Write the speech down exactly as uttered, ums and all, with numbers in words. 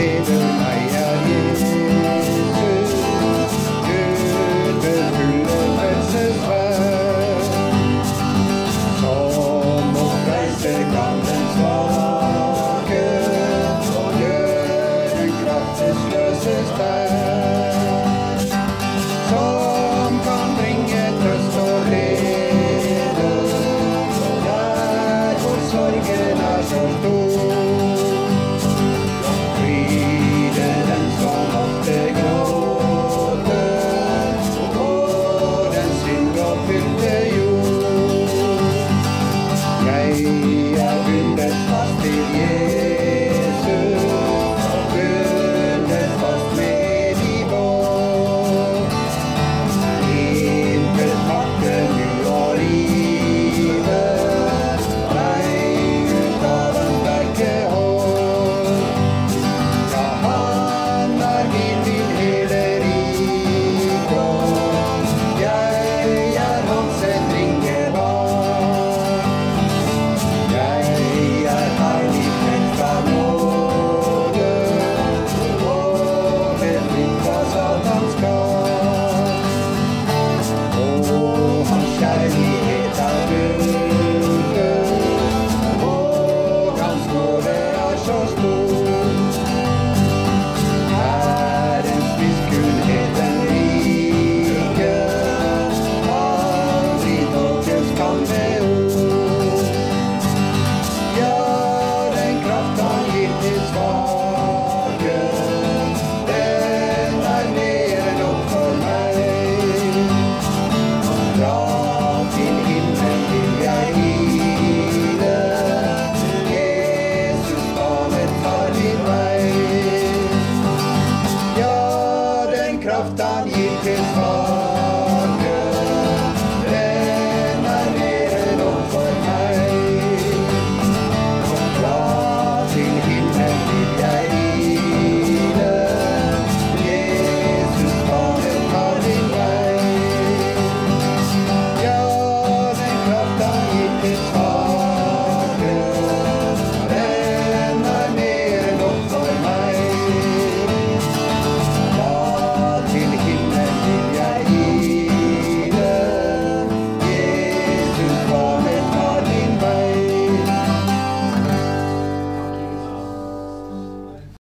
leder meg er Jesus, Gud befulle frelsesverd. Som å frelse kan den svake, og gjør den kraftesløse sterk. Som kan bringe trøst og glede, der hvor sorgen er så stor. Fryde den som ofte gråter på den syndoppfylte jord. Jeg